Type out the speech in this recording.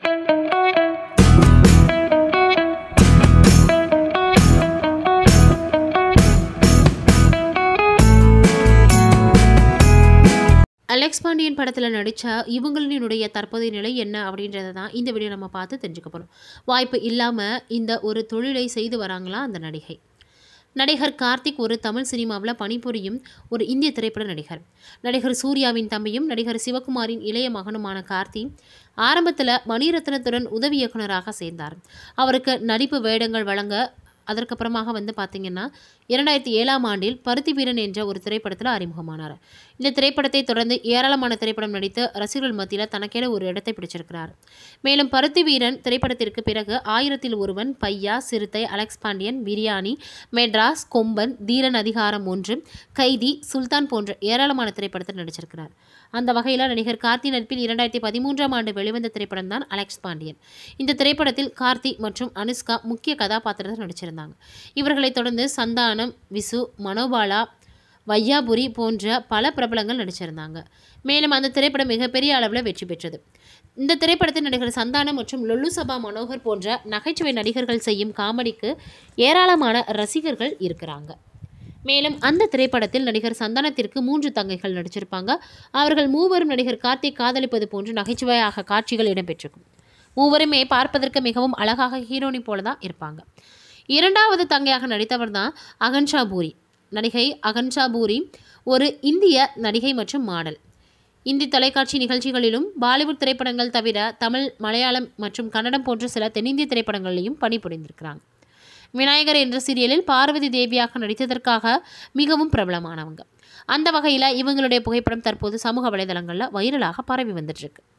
Alex Pandian படத்தில் நடித்த இவங்களினுடைய தற்போதைய நிலை என்ன அப்படின்றத தான் இந்த வீடியோ நம்ம பார்த்து தெரிஞ்சுக்க போகிறோம். வாய்ப்பு இல்லாமல் இந்த ஒரு தொழிலை செய்து வராங்களா அந்த நடிகை. நடிகர் கார்த்திக் ஒரு தமிழ் சினிமாவில் பணிபுரியும் ஒரு இந்திய திரைப்பட நடிகர். நடிகர் சூர்யாவின் தம்பியும் நடிகர் சிவகுமாரின் இளைய மகனுமான கார்த்தி ஆரம்பத்தில் மணிரத்னத்துடன் உதவி இயக்குநராக சேர்ந்தார். அவருக்கு நடிப்பு வேடங்கள் வழங்க அதற்கப்புறமாக பார்த்திங்கன்னா 2007ஆம் ஆண்டில் பருத்தி வீரன் என்ற ஒரு திரைப்படத்தில் அறிமுகமானார். இந்த திரைப்படத்தை தொடர்ந்து ஏராளமான திரைப்படம் நடித்து ரசிகர்கள் மத்தியில் தனக்கென ஒரு இடத்தை பிடிச்சிருக்கிறார். மேலும் பருத்தி வீரன் திரைப்படத்திற்கு பிறகு 1000ல் ஒருவன், பையா, சிறுத்தை, அலெக்ஸ் பாண்டியன், பிரியாணி, மெட்ராஸ், கொம்பன், தீரன் அதிகாரம் 1, கைதி, சுல்தான் போன்ற ஏராளமான திரைப்படத்தில் நடிச்சிருக்கிறார். அந்த வகையில் நடிகர் கார்த்தி நடிப்பில் 2013ஆம் ஆண்டு வெளிவந்த திரைப்படம் தான் அலெக்ஸ் பாண்டியன். இந்த திரைப்படத்தில் கார்த்தி மற்றும் அனுஷ்கா முக்கிய கதாபாத்திரத்தில் நடிச்சிருந்தாங்க. இவர்களை தொடர்ந்து சந்தானம், விசு, மனோபாலா, வையாபுரி போன்ற பல பிரபலங்கள் நடிச்சிருந்தாங்க. மேலும் அந்த திரைப்படம் மிகப்பெரிய அளவில் வெற்றி பெற்றது. இந்த திரைப்படத்தில் நடிகர் சந்தானம் மற்றும் லொல்லு சபா மனோகர் போன்ற நகைச்சுவை நடிகர்கள் செய்யும் காமெடிக்கு ஏராளமான ரசிகர்கள் இருக்கிறாங்க. மேலும் அந்த திரைப்படத்தில் நடிகர் சந்தானத்திற்கு 3 தங்கைகள் நடிச்சிருப்பாங்க. அவர்கள் மூவரும் நடிகர் கார்த்திக் காதலிப்பது போன்று நகைச்சுவையாக காட்சிகள் இடம்பெற்றிருக்கும். மூவருமே பார்ப்பதற்கு மிகவும் அழகாக ஹீரோனி போல தான் இருப்பாங்க. 2வது தங்கையாக நடித்தவர் தான் அகன்ஷா பூரி. நடிகை அகன்ஷா பூரி ஒரு இந்திய நடிகை மற்றும் மாடல். இந்தி தொலைக்காட்சி நிகழ்ச்சிகளிலும் பாலிவுட் திரைப்படங்கள் தவிர தமிழ், மலையாளம் மற்றும் கன்னடம் போன்ற சில தென்னிந்திய திரைப்படங்களிலும் பணிபுரிந்திருக்கிறாங்க. விநாயகர் என்ற சீரியலில் பார்வதி தேவியாக நடித்ததற்காக மிகவும் பிரபலமானவங்க. அந்த வகையில் இவங்களுடைய புகைப்படம் தற்போது சமூக வலைதளங்களில் வைரலாக பரவி வந்துட்டுருக்கு.